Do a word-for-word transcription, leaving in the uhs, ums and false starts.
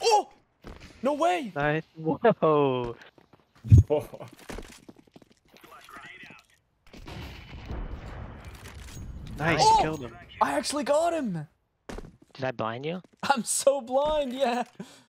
Oh! No way! Nice. Whoa. Nice, Oh! killed him. I actually got him! Did I blind you? I'm so blind, yeah.